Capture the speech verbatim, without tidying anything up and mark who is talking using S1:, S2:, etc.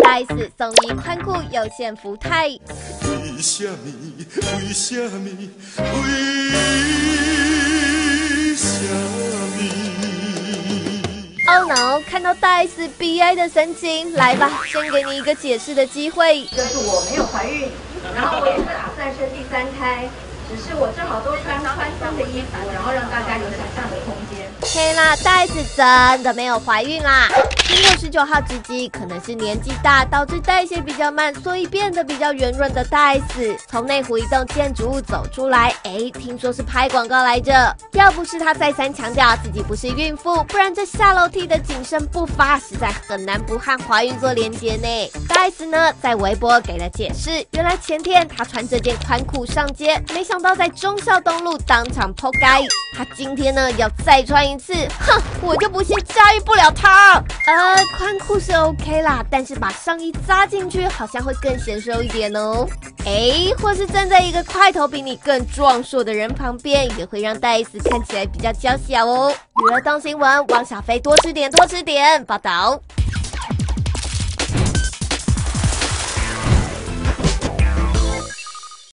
S1: 大 S 送你宽裤有限福泰。
S2: 为什么？为什么？为什么？
S1: Oh no！ 看到大 S 悲哀的神情，来吧，先给你一个解释的机会。
S3: 就是我没有怀孕，然后我也是打算生第三胎，只是我正好都穿宽松的衣服，然后让大家有想象的空间。
S1: 嘿啦，大 S 真的没有怀孕啦。经过十九号之际，可能是年纪大导致代谢比较慢，所以变得比较圆润的大 S 从内湖一栋建筑物走出来，哎，听说是拍广告来着。要不是她再三强调自己不是孕妇，不然这下楼梯的谨慎步伐实在很难不和怀孕做连结呢。大 S 呢在微博给了解释，原来前天她穿这件宽裤上街，没想到在忠孝东路当场破街。她今天呢要再穿一次，哼，我就不信驾驭不了她。呃，宽裤是 OK 啦，但是把上衣扎进去好像会更显瘦一点哦。哎，或是站在一个块头比你更壮硕的人旁边，也会让大 S 看起来比较娇小哦。娱乐动新闻，汪小菲多吃点，多吃点。报道。